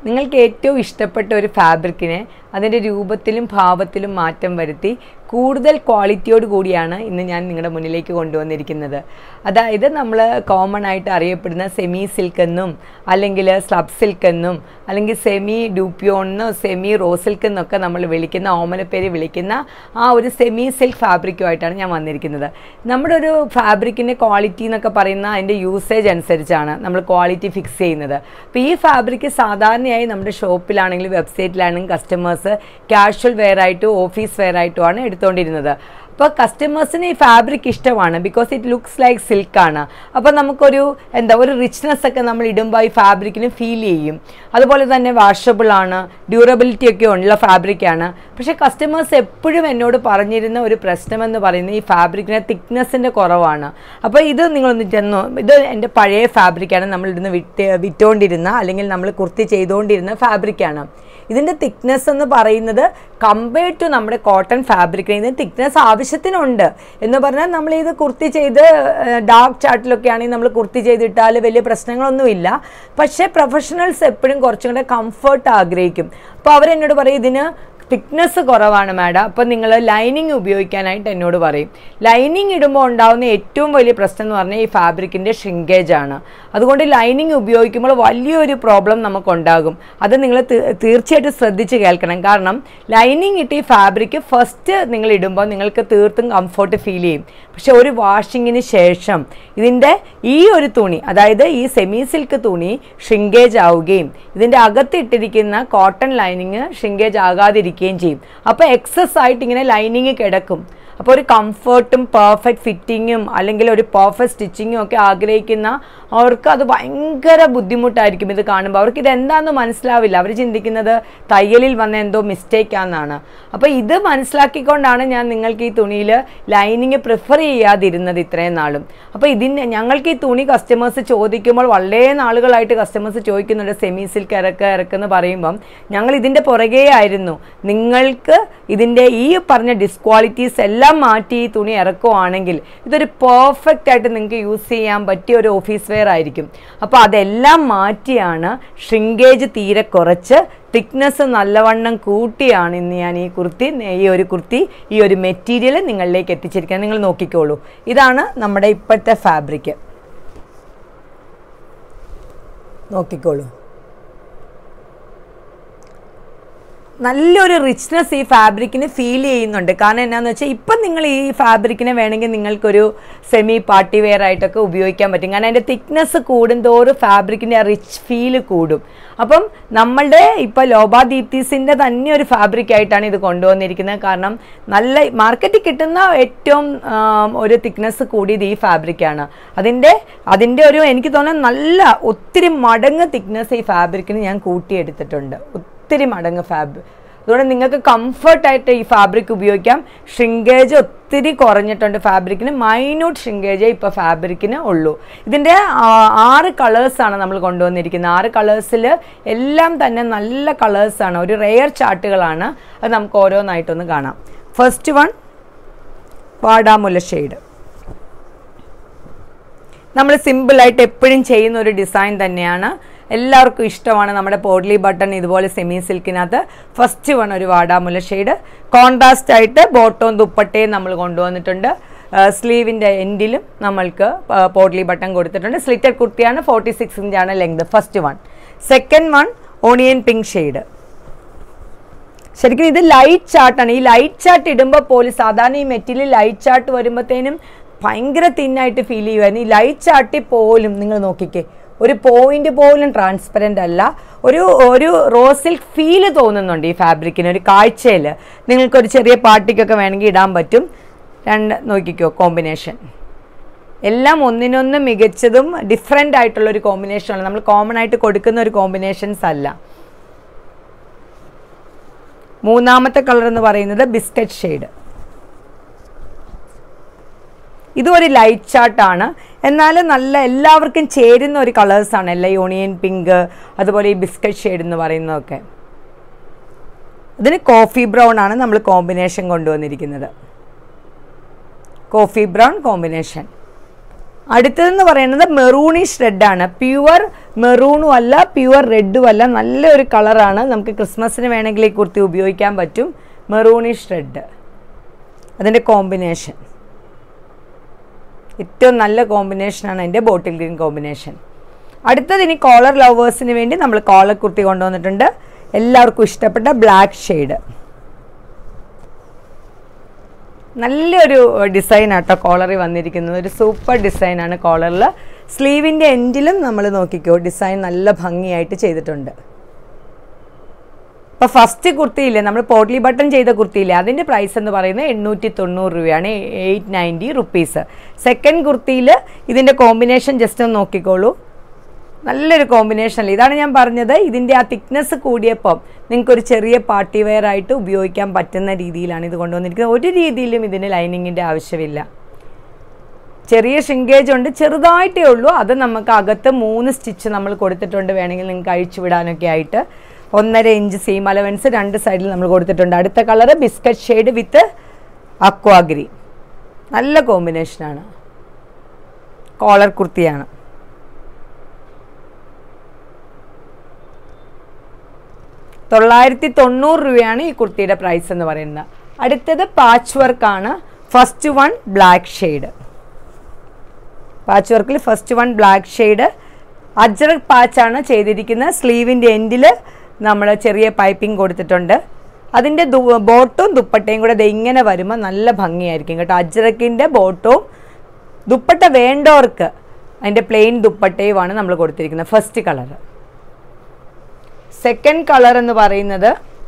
നിങ്ങൾക്ക് ഏറ്റവും ഇഷ്ടപ്പെട്ട ഒരു ഫാബ്രിക്കിനെ അതിൻ്റെ രൂപത്തിലും ഭാവത്തിലും മാറ്റം വരുത്തി കൂടുതൽ ക്വാളിറ്റിയോട് കൂടിയാണ് ഇന്ന് ഞാൻ നിങ്ങളുടെ മുന്നിലേക്ക് കൊണ്ടുവന്നിരിക്കുന്നത്. അതായത് നമ്മൾ കോമൺ ആയിട്ട് അറിയപ്പെടുന്ന സെമി സിൽക്ക് എന്നും അല്ലെങ്കിൽ സ്ലബ് സിൽക്ക് എന്നും അല്ലെങ്കിൽ സെമി ഡ്യൂപ്യോണെന്നോ സെമി റോ സിൽക്ക് എന്നൊക്കെ നമ്മൾ വിളിക്കുന്ന ഓമനപ്പേര് വിളിക്കുന്ന ആ ഒരു സെമി സിൽക്ക് ഫാബ്രിക്കുമായിട്ടാണ് ഞാൻ വന്നിരിക്കുന്നത്. നമ്മുടെ ഒരു ഫാബ്രിക്കിൻ്റെ ക്വാളിറ്റി എന്നൊക്കെ പറയുന്ന അതിൻ്റെ യൂസേജ് അനുസരിച്ചാണ് നമ്മൾ ക്വാളിറ്റി ഫിക്സ് ചെയ്യുന്നത്. അപ്പോൾ ഈ ഫാബ്രിക്ക് സാധാരണയായി നമ്മുടെ ഷോപ്പിലാണെങ്കിലും വെബ്സൈറ്റിലാണെങ്കിലും കസ്റ്റമേഴ്സ് കാഷ്വൽ വെയർ ആയിട്ടും ഓഫീസ് വെയർ ആയിട്ടുമാണ് എടുത്തുകൊണ്ടിരുന്നത്. അപ്പോൾ കസ്റ്റമേഴ്സിന് ഈ ഫാബ്രിക് ഇഷ്ടമാണ്, ബിക്കോസ് ഇറ്റ് ലുക്സ് ലൈക്ക് സിൽക്കാണ്. അപ്പോൾ നമുക്കൊരു ഒരു റിച്ച്നെസ് ഒക്കെ നമ്മൾ ഇടുമ്പോൾ ഈ ഫാബ്രിക്കിന് ഫീൽ ചെയ്യും. അതുപോലെ തന്നെ വാഷബിളാണ്, ഡ്യൂറബിലിറ്റി ഒക്കെ ഉള്ള ഫാബ്രിക്കാണ്. പക്ഷേ കസ്റ്റമേഴ്സ് എപ്പോഴും എന്നോട് പറഞ്ഞിരുന്ന ഒരു പ്രശ്നമെന്ന് പറയുന്നത് ഈ ഫാബ്രിക്കിന് തിക്നെസ്സിൻ്റെ കുറവാണ്. അപ്പോൾ ഇത് നിങ്ങളൊന്ന് ചെന്നു, ഇത് എൻ്റെ പഴയ ഫാബ്രിക്കാണ്, നമ്മളിരുന്ന് വിറ്റുകൊണ്ടിരുന്ന അല്ലെങ്കിൽ നമ്മൾ കുർത്തി ചെയ്തുകൊണ്ടിരുന്ന ഫാബ്രിക്കാണ്. ഇതിൻ്റെ തിക്നെസ് എന്ന് പറയുന്നത് കമ്പയർഡ് ടു നമ്മുടെ കോട്ടൺ ഫാബ്രിക്കിന് ഇതിന് തിക്നെസ് ആവശ്യത്തിനുണ്ട് എന്ന് പറഞ്ഞാൽ നമ്മൾ ഇത് കുർത്തി ചെയ്ത് ഡാർക്ക് ചാർട്ടിലൊക്കെ ആണെങ്കിൽ നമ്മൾ കുർത്തി ചെയ്തിട്ടാൽ വലിയ പ്രശ്നങ്ങളൊന്നുമില്ല. പക്ഷേ പ്രൊഫഷണൽസ് എപ്പോഴും കുറച്ചും കൂടെ കംഫർട്ട് ആഗ്രഹിക്കും. അപ്പോൾ അവരെന്നോട് പറയും ഇതിന് തിക്നെസ് കുറവാണ് മാഡം, അപ്പോൾ നിങ്ങൾ ലൈനിങ് ഉപയോഗിക്കാനായിട്ട് എന്നോട് പറയും. ലൈനിങ് ഇടുമ്പോൾ ഉണ്ടാകുന്ന ഏറ്റവും വലിയ പ്രശ്നം എന്ന് പറഞ്ഞാൽ ഈ ഫാബ്രിക്കിൻ്റെ ഷ്രിങ്കേജ് ആണ്. അതുകൊണ്ട് ലൈനിങ് ഉപയോഗിക്കുമ്പോൾ വലിയൊരു പ്രോബ്ലം നമുക്കുണ്ടാകും. അത് നിങ്ങൾ തീർച്ചയായിട്ടും ശ്രദ്ധിച്ച് കേൾക്കണം. കാരണം ലൈനിങ് ഇട്ട് ഈ ഫാബ്രിക്ക് ഫസ്റ്റ് നിങ്ങൾ ഇടുമ്പോൾ നിങ്ങൾക്ക് തീർത്തും കംഫർട്ട് ഫീൽ ചെയ്യും. പക്ഷെ ഒരു വാഷിങ്ങിന് ശേഷം ഇതിൻ്റെ ഈ ഒരു തുണി, അതായത് ഈ സെമി സിൽക്ക് തുണി ഷ്രിങ്കേജ് ആവുകയും ഇതിൻ്റെ അകത്തിട്ടിരിക്കുന്ന കോട്ടൺ ലൈനിങ് ഷ്രിങ്കേജ് ആകാതിരിക്കുകയും ചെയ്യും. അപ്പോൾ എക്സസ് ആയിട്ട് ഇങ്ങനെ ലൈനിങ് കിടക്കും. അപ്പോൾ ഒരു കംഫർട്ടും പെർഫെക്റ്റ് ഫിറ്റിങ്ങും അല്ലെങ്കിൽ ഒരു പെർഫെക്റ്റ് സ്റ്റിച്ചിങ്ങും ഒക്കെ ആഗ്രഹിക്കുന്ന അവർക്ക് അത് ഭയങ്കര ബുദ്ധിമുട്ടായിരിക്കും. ഇത് കാണുമ്പോൾ അവർക്ക് ഇതെന്താണെന്ന് മനസ്സിലാവില്ല. അവർ ചിന്തിക്കുന്നത് തയ്യലിൽ വന്ന എന്തോ മിസ്റ്റേക്കാണെന്നാണ്. അപ്പോൾ ഇത് മനസ്സിലാക്കിക്കൊണ്ടാണ് ഞാൻ നിങ്ങൾക്ക് ഈ തുണിയിൽ ലൈനിങ് പ്രിഫർ ചെയ്യാതിരുന്നത് ഇത്രയും നാളും. അപ്പോൾ ഞങ്ങൾക്ക് ഈ തുണി കസ്റ്റമേഴ്സ് ചോദിക്കുമ്പോൾ വളരെ നാളുകളായിട്ട് കസ്റ്റമേഴ്സ് ചോദിക്കുന്നുണ്ട് സെമി സിൽക്ക് ഇറക്കെന്ന് പറയുമ്പം ഞങ്ങൾ ഇതിൻ്റെ പുറകെ ആയിരുന്നു. നിങ്ങൾക്ക് ഇതിൻ്റെ ഈ പറഞ്ഞ ഡിസ്ക്വാളിറ്റീസ് എല്ലാം മാറ്റി ഈ തുണി ഇറക്കുവാണെങ്കിൽ ഇതൊരു പെർഫെക്റ്റ് ആയിട്ട് നിങ്ങൾക്ക് യൂസ് ചെയ്യാൻ പറ്റിയ ഒരു ഓഫീസ് വെയർ ആയിരിക്കും. അപ്പോൾ അതെല്ലാം മാറ്റിയാണ് ഷ്രിങ്കേജ് തീരെ കുറച്ച് തിക്നെസ് നല്ലവണ്ണം കൂട്ടിയാണ് ഇന്ന് ഞാൻ ഈ കുർത്തി ഈ ഒരു മെറ്റീരിയൽ നിങ്ങളിലേക്ക് എത്തിച്ചിരിക്കുക. നിങ്ങൾ നോക്കിക്കോളൂ, ഇതാണ് നമ്മുടെ ഇപ്പോഴത്തെ ഫാബ്രിക്. നോക്കിക്കോളൂ, നല്ലൊരു റിച്ച്നെസ് ഈ ഫാബ്രിക്കിന് ഫീൽ ചെയ്യുന്നുണ്ട്. കാരണം എന്നാന്ന് വെച്ചാൽ ഇപ്പം നിങ്ങൾ ഈ ഫാബ്രിക്കിനെ വേണമെങ്കിൽ നിങ്ങൾക്കൊരു സെമി പാർട്ടി വെയർ ആയിട്ടൊക്കെ ഉപയോഗിക്കാൻ പറ്റും. കാരണം അതിൻ്റെ തിക്നെസ് കൂടുന്തോറും ഫാബ്രിക്കിൻ്റെ ആ റിച്ച് ഫീൽ കൂടും. അപ്പം നമ്മളുടെ ഇപ്പോൾ ലോബ ദീപ്തിസിൻ്റെ തന്നെ ഒരു ഫാബ്രിക് ആയിട്ടാണ് ഇത് കൊണ്ടുവന്നിരിക്കുന്നത്. കാരണം നല്ല മാർക്കറ്റിൽ കിട്ടുന്ന ഏറ്റവും ഒരു തിക്നെസ് കൂടിയത് ഈ ഫാബ്രിക്കാണ്. അതിൻ്റെ ഒരു എനിക്ക് തോന്നുന്നത് നല്ല ഒത്തിരി മടങ്ങ് തിക്നെസ് ഈ ഫാബ്രിക്കിന് ഞാൻ കൂട്ടിയെടുത്തിട്ടുണ്ട്, ഒത്തിരി മടങ്ങ് അതുകൊണ്ട് നിങ്ങൾക്ക് കംഫർട്ടായിട്ട് ഈ ഫാബ്രിക് ഉപയോഗിക്കാം. ഷ്രിങ്കേജ് ഒത്തിരി കുറഞ്ഞിട്ടുണ്ട് ഫാബ്രിക്കിന്, മൈന്യൂട്ട് ഷ്രിങ്കേജേ ഇപ്പോൾ ഫാബ്രിക്കിന് ഉള്ളൂ. ഇതിൻ്റെ 6 കളേഴ്സാണ് നമ്മൾ കൊണ്ടുവന്നിരിക്കുന്നത്. 6 കളേഴ്സിൽ എല്ലാം തന്നെ നല്ല കളേഴ്സാണ്, ഒരു റെയർ ചാർട്ടുകളാണ്. അത് നമുക്ക് ഓരോന്നായിട്ടൊന്ന് കാണാം. ഫസ്റ്റ് വൺ വാടാമുല്ല ഷെയ്ഡ്. നമ്മൾ സിമ്പിളായിട്ട് എപ്പോഴും ചെയ്യുന്ന ഒരു ഡിസൈൻ തന്നെയാണ്, എല്ലാവർക്കും ഇഷ്ടമാണ്. നമ്മുടെ പോട്ട്ലി ബട്ടൺ ഇതുപോലെ സെമി സിൽക്കിനകത്ത് ഫസ്റ്റ് വൺ ഒരു വാടാമുല്ല ഷെയ്ഡ്. കോൺട്രാസ്റ്റ് ആയിട്ട് ബോട്ടവും ദുപ്പട്ടയും നമ്മൾ കൊണ്ടുവന്നിട്ടുണ്ട്. സ്ലീവിൻ്റെ എൻഡിലും നമ്മൾക്ക് പോട്ട്ലി ബട്ടൺ കൊടുത്തിട്ടുണ്ട്. സ്ലിറ്റഡ് കുർത്തിയാണ്, 46 ഇഞ്ചാണ് length. First one. Second one onion pink shade. ശരിക്കും ഇത് ലൈറ്റ് ചാർട്ടാണ്. ഈ ലൈറ്റ് ചാർട്ട് ഇടുമ്പോൾ പോലും സാധാരണ ഈ മെറ്റീരിയൽ ലൈറ്റ് ചാർട്ട് വരുമ്പോഴത്തേനും ഭയങ്കര തിന്നായിട്ട് ഫീൽ ചെയ്യുമായിരുന്നു. ഈ ലൈറ്റ് ചാർട്ടിൽ പോലും നിങ്ങൾ നോക്കിക്കേ, ഒരു പോയിന്റ് പോലും ട്രാൻസ്പെറൻ്റ് അല്ല. ഒരു റോ സിൽക്ക് ഫീല് തോന്നുന്നുണ്ട് ഈ ഫാബ്രിക്കിന്. ഒരു കാഴ്ചയിൽ നിങ്ങൾക്കൊരു ചെറിയ പാർട്ടിക്കൊക്കെ വേണമെങ്കിൽ ഇടാൻ പറ്റും. നോക്കിക്കോ കോമ്പിനേഷൻ എല്ലാം ഒന്നിനൊന്ന് മികച്ചതും ഡിഫറെൻ്റ് ആയിട്ടുള്ളൊരു കോമ്പിനേഷനാണ്. നമ്മൾ കോമൺ ആയിട്ട് കൊടുക്കുന്ന ഒരു കോമ്പിനേഷൻസ് അല്ല. മൂന്നാമത്തെ കളർ എന്ന് പറയുന്നത് ബിസ്ക്കറ്റ് ഷെയ്ഡ്. ഇതും ഒരു ലൈറ്റ് ചാർട്ടാണ്, എന്നാലും നല്ല എല്ലാവർക്കും ചേരുന്ന ഒരു കളേഴ്സാണ്. എല്ലാം യൂണിയൻ പിങ്ക്, അതുപോലെ ഈ ബിസ്ക്കറ്റ് ഷെയ്ഡ് എന്ന് പറയുന്നതൊക്കെ. ഇതിന് കോഫി ബ്രൗൺ ആണ് നമ്മൾ കോമ്പിനേഷൻ കൊണ്ടുവന്നിരിക്കുന്നത്. Coffee brown combination. അടുത്തതെന്ന് പറയുന്നത് മെറൂണിഷ് റെഡാണ്. പ്യുവർ മെറൂണും അല്ല പ്യുവർ റെഡും അല്ല, നല്ലൊരു കളറാണ്. നമുക്ക് ക്രിസ്മസിന് വേണമെങ്കിൽ ഈ കുർത്തി ഉപയോഗിക്കാൻ പറ്റും. മെറൂണിഷ് റെഡ് അതിൻ്റെ കോമ്പിനേഷൻ ഏറ്റവും നല്ല കോമ്പിനേഷനാണ് അതിൻ്റെ ബോട്ടിൽ ഗ്രീൻ കോമ്പിനേഷൻ. അടുത്തത് ഇനി കോളർ ലവേഴ്സിന് വേണ്ടി നമ്മൾ കോളർ കുർത്തി കൊണ്ടുവന്നിട്ടുണ്ട്. എല്ലാവർക്കും ഇഷ്ടപ്പെട്ട ബ്ലാക്ക് ഷെയ്ഡ്, നല്ലൊരു ഡിസൈനാട്ടോ കോളറിൽ വന്നിരിക്കുന്നത്. ഒരു സൂപ്പർ ഡിസൈനാണ് കോളറിൽ. സ്ലീവിൻ്റെ എൻഡിലും നമ്മൾ നോക്കിക്കോ ഡിസൈൻ നല്ല ഭംഗിയായിട്ട് ചെയ്തിട്ടുണ്ട്. അപ്പോൾ ഫസ്റ്റ് കുർത്തിയില്ലേ, നമ്മൾ പോട്ട്ലി ബട്ടൺ ചെയ്ത കുർത്തിയില്ലേ, അതിൻ്റെ പ്രൈസ് എന്ന് പറയുന്നത് 890 രൂപയാണ്, 890 റുപ്പീസ്. സെക്കൻഡ് കുർത്തിയിൽ ഇതിൻ്റെ കോമ്പിനേഷൻ ജസ്റ്റ് ഒന്ന് നോക്കിക്കോളൂ, നല്ലൊരു കോമ്പിനേഷനല്ലേ. ഇതാണ് ഞാൻ പറഞ്ഞത്, ഇതിൻ്റെ ആ തിക്നെസ് കൂടിയപ്പം നിങ്ങൾക്കൊരു ചെറിയ പാർട്ടി വെയർ ആയിട്ട് ഉപയോഗിക്കാൻ പറ്റുന്ന രീതിയിലാണ് ഇത് കൊണ്ടുവന്നിരിക്കുന്നത്. ഒരു രീതിയിലും ഇതിന് ലൈനിങ്ങിൻ്റെ ആവശ്യമില്ല. ചെറിയ ഷ്രിങ്കേജ് ഉണ്ട്, ചെറുതായിട്ടേ ഉള്ളൂ. അത് നമുക്ക് അകത്ത് 3 സ്റ്റിച്ച് നമ്മൾ കൊടുത്തിട്ടുണ്ട്, വേണമെങ്കിൽ നിങ്ങൾക്ക് അഴിച്ചു വിടാനൊക്കെ ആയിട്ട്. 1.5 ഇഞ്ച് സീം അലവൻസ് 2 സൈഡിൽ നമ്മൾ കൊടുത്തിട്ടുണ്ട്. അടുത്ത colour biscuit shade with aqua green, നല്ല കോമ്പിനേഷനാണ്. കോളർ കുർത്തിയാണ്. $990 ഈ കുർത്തിയുടെ പ്രൈസ് എന്ന് പറയുന്നത്. അടുത്തത് പാച്ച് വർക്കാണ്. First one black shade, patch വർക്കിൽ first one black shade. Ajrak പാച്ചാണ് ചെയ്തിരിക്കുന്നത്. സ്ലീവിൻ്റെ എൻഡിൽ നമ്മൾ ചെറിയ പൈപ്പിംഗ് കൊടുത്തിട്ടുണ്ട്. അതിൻ്റെ ബോട്ടും ദുപ്പട്ടയും കൂടെ ഇങ്ങനെ വരുമ്പോൾ നല്ല ഭംഗിയായിരിക്കും കേട്ടോ. അജ്രക്കിൻ്റെ ബോട്ടും ദുപ്പട്ട വേണ്ടവർക്ക് അതിൻ്റെ പ്ലെയിൻ ദുപ്പട്ടയുമാണ് നമ്മൾ കൊടുത്തിരിക്കുന്നത്. First colour. സെക്കൻഡ് കളർ എന്ന് പറയുന്നത്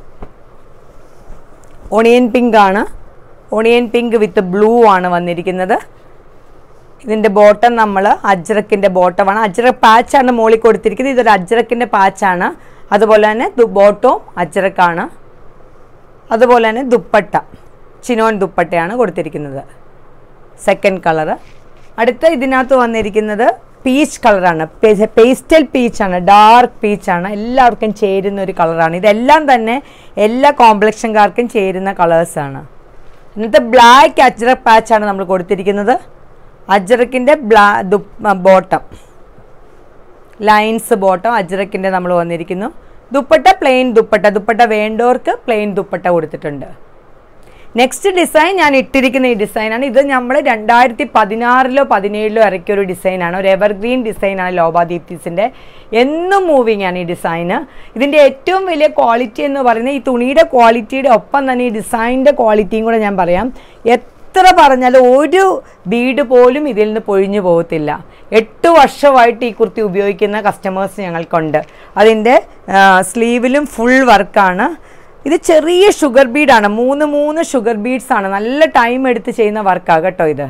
ഓണിയൻ പിങ്ക് ആണ്. ഓണിയൻ പിങ്ക് വിത്ത് ബ്ലൂ ആണ് വന്നിരിക്കുന്നത്. ഇതിൻ്റെ ബോട്ടം നമ്മൾ അജ്രക്കിൻ്റെ ബോട്ടമാണ്. അജ്രക് പാച്ചാണ് മുകളിൽ കൊടുത്തിരിക്കുന്നത്. ഇതൊരു അജ്രക്കിൻ്റെ പാച്ചാണ്. അതുപോലെ തന്നെ ബോട്ടവും അജ്രക്കാണ്. അതുപോലെ തന്നെ ദുപ്പട്ട ചിനോൻ ദുപ്പട്ടയാണ് കൊടുത്തിരിക്കുന്നത്. Second colour. അടുത്ത ഇതിനകത്ത് വന്നിരിക്കുന്നത് പീച്ച് കളറാണ്. പേസ്റ്റൽ പീച്ചാണ്, ഡാർക്ക് പീച്ചാണ്. എല്ലാവർക്കും ചേരുന്ന ഒരു കളറാണ്. ഇതെല്ലാം തന്നെ എല്ലാ കോംപ്ലക്ഷൻകാർക്കും ചേരുന്ന കളേഴ്സാണ്. ഇന്നത്തെ ബ്ലാക്ക് അജ്രക് പാച്ചാണ് നമ്മൾ കൊടുത്തിരിക്കുന്നത്. അജ്രക്കിൻ്റെ ബോട്ടം ലൈൻസ് ബോട്ടം അജ്രക്കിൻ്റെ നമ്മൾ വന്നിരിക്കുന്നു. ദുപ്പട്ട പ്ലെയിൻ ദുപ്പട്ട, ദുപ്പട്ട വേണ്ടവർക്ക് പ്ലെയിൻ ദുപ്പട്ട കൊടുത്തിട്ടുണ്ട്. നെക്സ്റ്റ് ഡിസൈൻ ഞാൻ ഇട്ടിരിക്കുന്ന ഈ ഡിസൈനാണ്. ഇത് നമ്മൾ 2016-ലോ 2017-ലോ ഇറക്കിയൊരു ഡിസൈനാണ്. ഒരു എവർഗ്രീൻ ഡിസൈനാണ് ലോബ ദീപ്തിസിൻ്റെ. എന്നും മൂവിങ് ആണ് ഈ ഡിസൈന്. ഇതിൻ്റെ ഏറ്റവും വലിയ ക്വാളിറ്റി എന്ന് പറയുന്നത് ഈ തുണിയുടെ ക്വാളിറ്റിയുടെ ഒപ്പം തന്നെ ഈ ഡിസൈനിൻ്റെ ക്വാളിറ്റിയും കൂടെ ഞാൻ പറയാം. എത്ര പറഞ്ഞാലും ഒരു ബീഡ് പോലും ഇതിൽ നിന്ന് പൊഴിഞ്ഞു പോകത്തില്ല. 8 വർഷമായിട്ട് ഈ കുർത്തി ഉപയോഗിക്കുന്ന കസ്റ്റമേഴ്സ് ഞങ്ങൾക്കുണ്ട്. അതിൻ്റെ സ്ലീവിലും ഫുൾ വർക്കാണ്. ഇത് ചെറിയ ഷുഗർ ബീഡാണ്, 3 ഷുഗർ ബീഡ്സ് ആണ്. നല്ല ടൈം എടുത്ത് ചെയ്യുന്ന വർക്കാണ് കേട്ടോ. ഇത്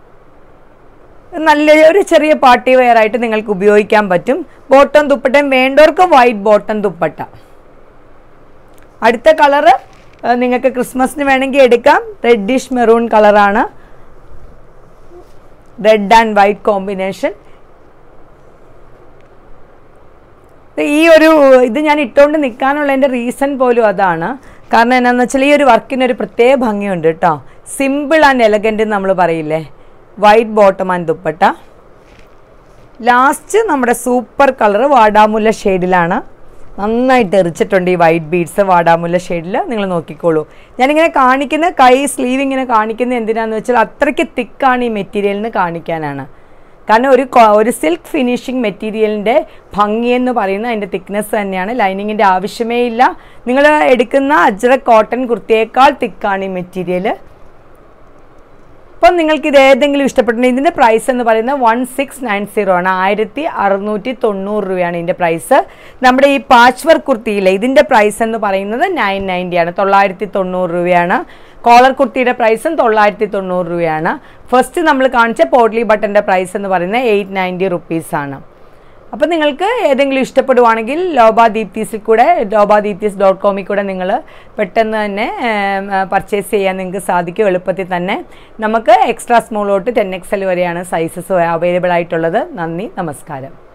നല്ല ഒരു ചെറിയ പാർട്ടി വെയർ ആയിട്ട് നിങ്ങൾക്ക് ഉപയോഗിക്കാൻ പറ്റും. ബോട്ടം ദുപ്പട്ടയും വേണ്ടവർക്ക് വൈറ്റ് ബോട്ടം ദുപ്പട്ട. അടുത്ത കളറ് നിങ്ങൾക്ക് ക്രിസ്മസിന് വേണമെങ്കിൽ എടുക്കാം. റെഡിഷ് മെറൂൺ കളറാണ്, റെഡ് ആൻഡ് വൈറ്റ് കോമ്പിനേഷൻ. ഈ ഒരു ഇത് ഞാൻ ഇട്ടുകൊണ്ട് നിൽക്കാനുള്ളതിൻ്റെ റീസൺ പോലും അതാണ്. കാരണം എന്നാന്ന് വെച്ചാൽ ഈ ഒരു വർക്കിനൊരു പ്രത്യേക ഭംഗിയുണ്ട് കേട്ടോ. സിമ്പിൾ ആൻഡ് എലഗൻ്റ് എന്ന് നമ്മൾ പറയില്ലേ. White bottom and dupatta. Last നമ്മുടെ സൂപ്പർ കളർ വാടാമുല്ല ഷെയ്ഡിലാണ്. നന്നായിട്ട് എറിച്ചിട്ടുണ്ട് ഈ വൈറ്റ് ബീഡ്സ് വാടാമുല്ല ഷെയ്ഡിൽ. നിങ്ങൾ നോക്കിക്കോളൂ. ഞാനിങ്ങനെ കാണിക്കുന്ന കൈ സ്ലീവ് ഇങ്ങനെ കാണിക്കുന്നത് എന്തിനാന്ന് വെച്ചാൽ അത്രയ്ക്ക് തിക്കാണ് ഈ മെറ്റീരിയലിന് കാണിക്കാനാണ്. കാരണം ഒരു സിൽക്ക് ഫിനിഷിങ് മെറ്റീരിയലിൻ്റെ ഭംഗിയെന്ന് പറയുന്നത് അതിൻ്റെ തിക്നെസ് തന്നെയാണ്. ലൈനിങ്ങിൻ്റെ ആവശ്യമേ ഇല്ല. നിങ്ങൾ എടുക്കുന്ന അജ്രക് കോട്ടൺ കുർത്തിയേക്കാൾ തിക്കാണ് ഈ മെറ്റീരിയൽ. അപ്പം നിങ്ങൾക്ക് ഇത് ഏതെങ്കിലും ഇഷ്ടപ്പെട്ടിട്ടുണ്ടെങ്കിൽ ഇതിൻ്റെ പ്രൈസ് എന്ന് പറയുന്നത് 1690 ആണ്. 1690 രൂപയാണ് ഇതിൻ്റെ പ്രൈസ്. നമ്മുടെ ഈ പാച്ച് വർക്ക് കുർത്തിയിലെ ഇതിൻ്റെ പ്രൈസ് എന്ന് പറയുന്നത് 990 ആണ്, 990 രൂപയാണ്. കോളർ കുർത്തിയുടെ പ്രൈസും 990 രൂപയാണ്. ഫസ്റ്റ് നമ്മൾ കാണിച്ച പോട്ട്ലി ബട്ടൻ്റെ പ്രൈസ് എന്ന് പറയുന്നത് 890 റുപ്പീസാണ്. അപ്പോൾ നിങ്ങൾക്ക് ഏതെങ്കിലും ഇഷ്ടപ്പെടുവാണെങ്കിൽ ലോബ ദീപ്തിസിൽ കൂടെ lobhadeepthis.com കൂടെ നിങ്ങൾ പെട്ടെന്ന് തന്നെ പർച്ചേസ് ചെയ്യാൻ നിങ്ങൾക്ക് സാധിക്കും. എളുപ്പത്തിൽ തന്നെ. നമുക്ക് എക്സ്ട്രാ സ്മോൾ തൊട്ട് 10XL വരെയാണ് സൈസസ് അവൈലബിൾ ആയിട്ടുള്ളത്. നന്ദി, നമസ്കാരം.